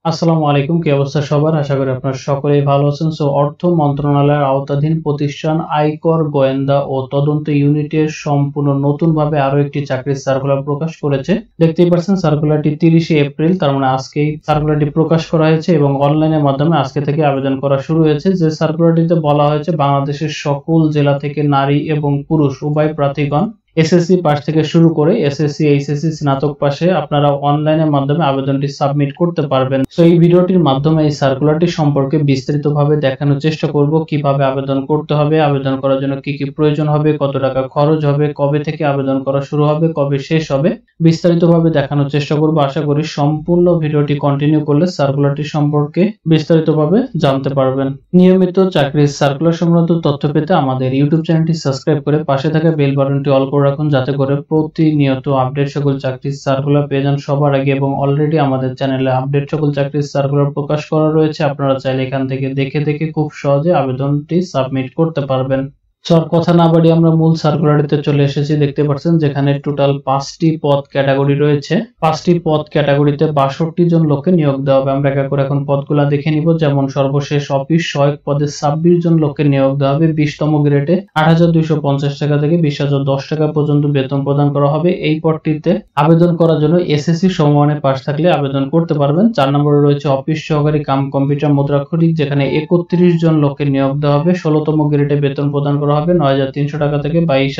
আসসালামু আলাইকুম, কি অবস্থা সবার? আশা করি আপনারা সকলেই ভালো আছেন। অর্থ মন্ত্রণালয়ের আওতাধীন প্রতিষ্ঠান আয়কর গোয়েন্দা ও তদন্ত ইউনিটের সম্পূর্ণ নতুনভাবে আরো একটি চাকরির সার্কুলার প্রকাশ করেছে। দেখতেই পাচ্ছেন সার্কুলারটি 30শে এপ্রিল, তার মানে আজকেই সার্কুলারটি প্রকাশ করা হয়েছে এবং অনলাইনের মাধ্যমে আজকে থেকে আবেদন করা শুরু হয়েছে। যে সার্কুলারটিতে বলা হয়েছে বাংলাদেশের সকল জেলা থেকে নারী এবং পুরুষ উভয় প্রার্থীগণ এসএসসি পাস থেকে শুরু করে এসএসসি এইচএসসি স্নাতক পাশে আপনারা অনলাইনের মাধ্যমে আবেদনটি সাবমিট করতে পারবেন। এই ভিডিওটির মাধ্যমে এই সার্কুলারটি সম্পর্কে বিস্তারিতভাবে দেখানোর চেষ্টা করব, কিভাবে আবেদন করতে হবে, আবেদন করার জন্য কি কি প্রয়োজন হবে, কত টাকা খরচ হবে, কবে থেকে আবেদন করা শুরু হবে, কবে শেষ হবে, বিস্তারিতভাবে দেখানোর চেষ্টা করব। আশা করি সম্পূর্ণ ভিডিওটি কন্টিনিউ করলে সার্কুলারটি সম্পর্কে বিস্তারিতভাবে জানতে পারবেন। নিয়মিত চাকরির সার্কুলার সংক্রান্ত তথ্য পেতে আমাদের ইউটিউব চ্যানেলটি সাবস্ক্রাইব করে পাশে থাকা বেল বাটনটি অল করে রাখুন, যাতে করে প্রতিনিয়ত আপডেট সকল চাকরির সার্কুলার পেয়ে যান সবার আগে। এবং অলরেডি আমাদের চ্যানেলে আপডেট সকল চাকরির সার্কুলার প্রকাশ করা রয়েছে, আপনারা চাইলে এখান থেকে দেখে খুব সহজে আবেদনটি সাবমিট করতে পারবেন। কথা না বাড়িয়ে আমরা মূল সার্কুলারিতে চলে এসেছি। দেখতে পাচ্ছেন যেখানে টোটাল 5টি পদ ক্যাটাগরি রয়েছে। 5টি পদ ক্যাটাগরিতে 62 জন লোককে নিয়োগ দেওয়া হবে। আমরা একা করে এখন পদগুলা দেখে নিব। যেমন সর্বশেষ অফিস সহায়ক পদে 26 জন লোককে নিয়োগ দেওয়া হবে। 20তম গ্রেডে 8,250 টাকা থেকে 20,010 টাকা পর্যন্ত বেতন প্রদান করা হবে। এই পদটিতে আবেদন করার জন্য এসএসসি সমমানের পাস থাকলে আবেদন করতে পারবেন। 4 নম্বরে রয়েছে অফিস সহকারী কাম কম্পিউটার মুদ্রাক্ষরিক, যেখানে 31 জন লোককে নিয়োগ দেওয়া হবে। 16তম গ্রেডে বেতন প্রদান করা হবে 9,300 টাকা থেকে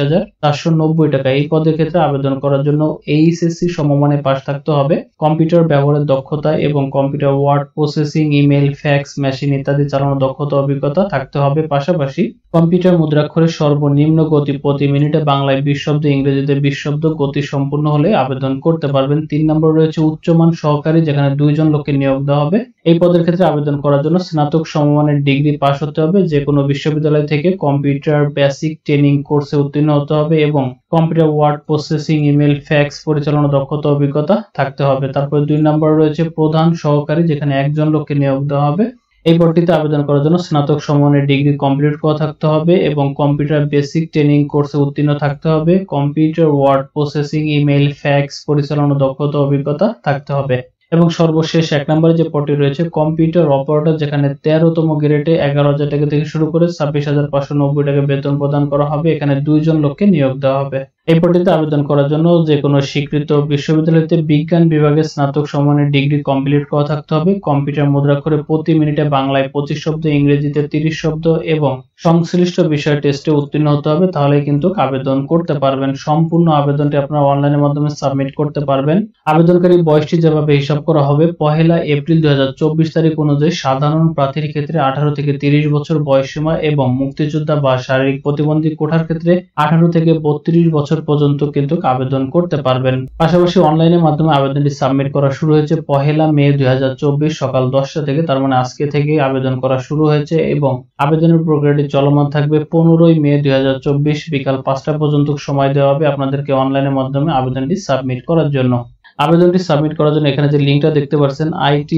22,490 টাকা। এই পদের ক্ষেত্রে আবেদন করার জন্য এইচএসসি সমমানের পাস থাকতে হবে। কম্পিউটার ব্যবহারের দক্ষতা এবং computer word processing, email, fax machine ইত্যাদি চালানোর দক্ষতা অভিজ্ঞতা থাকতে হবে। পাশাপাশি কম্পিউটার মুদ্রাক্ষরের সর্বনিম্ন গতি প্রতি মিনিটে বাংলায় 20 শব্দ, ইংরেজিতে 20 শব্দ গতি সম্পূর্ণ হলে আবেদন করতে পারবেন। 3 নম্বর রয়েছে উচ্চমান সহকারী, যেখানে 2 জন লোককে নিয়োগ দেওয়া হবে। এই পদের ক্ষেত্রে আবেদন করার জন্য স্নাতক সমমানের ডিগ্রি পাস হতে হবে, যে কোনো বিশ্ববিদ্যালয় থেকে কম্পিউটার বেসিক ট্রেনিং কোর্সে উত্তীর্ণ হতে হবে এবং computer word processing, email, fax পরিচালনা দক্ষতা অভিজ্ঞতা থাকতে হবে। তারপর 2 নম্বর রয়েছে প্রধান সহকারী, যেখানে 1 জন লোককে নিয়োগ দেওয়া হবে। এই পদটিতে আবেদন করার জন্য স্নাতক সমমানের ডিগ্রি কমপ্লিট করা থাকতে হবে এবং কম্পিউটার বেসিক ট্রেনিং কোর্সে উত্তীর্ণ থাকতে হবে। Computer word processing, email, fax পরিচালনা দক্ষতা অভিজ্ঞতা থাকতে হবে। এবং সর্বশেষ 1 নম্বরে যে পদটি রয়েছে কম্পিউটার অপারেটর, যেখানে 13তম গ্রেডে 11,000 টাকা থেকে শুরু করে 26,590 টাকা বেতন প্রদান করা হবে। এখানে 2 জন লোককে নিয়োগ দেওয়া হবে। এই পদটিতে আবেদন করার জন্য যে কোনো স্বীকৃত বিশ্ববিদ্যালয়তে বিজ্ঞান বিভাগে স্নাতক সমমানের ডিগ্রি কমপ্লিট করা থাকতে হবে। কম্পিউটার মুদ্রাক্ষরে প্রতি মিনিটে বাংলায় 25 শব্দ, ইংরেজিতে 30 শব্দ এবং সংশ্লিষ্ট বিষয় টেস্টে উত্তীর্ণ হতে হবে, তাহলেই কিন্তু আবেদন করতে পারবেন। সম্পূর্ণ আবেদনটি আপনারা অনলাইনের মাধ্যমে সাবমিট করতে পারবেন। আবেদনকারী বয়সটি যেভাবে হিসাব করা হবে, 1 এপ্রিল 2024 তারিখ অনুযায়ী সাধারণ প্রার্থীর ক্ষেত্রে 18 থেকে 30 বছর বয়সসীমা এবং মুক্তিযোদ্ধা বা শারীরিক প্রতিবন্ধী কোটার ক্ষেত্রে 18 থেকে 32 বছর পর্যন্ত কিন্তু আবেদন করতে পারবেন। পাশাপাশি অনলাইনের মাধ্যমে আবেদনটি সাবমিট করা শুরু হয়েছে 1 মে 2024 সকাল 10টা থেকে, তার মানে আজকে থেকে আবেদন করা শুরু হয়েছে এবং আবেদনের প্রক্রিয়াটি চলমান থাকবে। 15 মে 2024 বিকাল 5টা পর্যন্ত সময় দেওয়া হবে আপনাদেরকে অনলাইনের মাধ্যমে আবেদনটি সাবমিট করার জন্য। আবেদনটি সাবমিট করার জন্য এখানে যে লিঙ্কটা দেখতে পাচ্ছেন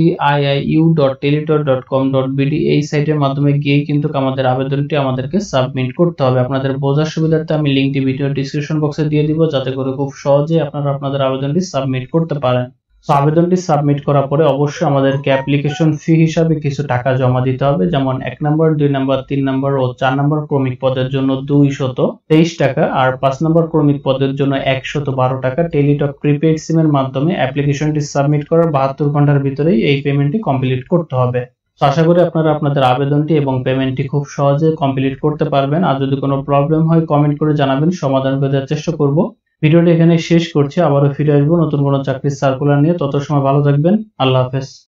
itiiu.teletor.com.bd, এই সাইটের মাধ্যমে গিয়ে কিন্তু আমাদের আবেদনটি আমাদেরকে সাবমিট করতে হবে। আপনাদের বোঝার সুবিধার্থে আমি লিঙ্কটি ভিডিও ডেসক্রিপশন বক্সে দিয়ে দিব, যাতে করে খুব সহজে আপনারা আপনাদের আবেদনটি সাবমিট করতে পারেন। আবেদনটি সাবমিট করার পরে অবশ্যই আমাদেরকে অ্যাপ্লিকেশন ফি হিসাবে কিছু টাকা জমা দিতে হবে। যেমন 1 নম্বর, 2 নম্বর, 3 নম্বর ও 4 নম্বর ক্রমিক পদের জন্য 223 টাকা আর 5 নম্বর ক্রমিক পদের জন্য 112 টাকা টেলিটক প্রিপেইড সিমের মাধ্যমে অ্যাপ্লিকেশনটি সাবমিট করার 72 ঘন্টার ভিতরেই এই পেমেন্টটি কমপ্লিট করতে হবে। আশা করি আপনারা আপনাদের আবেদনটি এবং পেমেন্টটি খুব সহজে কমপ্লিট করতে পারবেন। আর যদি কোনো প্রবলেম হয় কমেন্ট করে জানাবেন, সমাধান করে দেওয়ার চেষ্টা করব। ভিডিওটি এখানে শেষ করছি, আবারও ফিরে আসবো নতুন কোনো চাকরির সার্কুলার নিয়ে। তত সময় ভালো থাকবেন। আল্লাহ হাফেজ।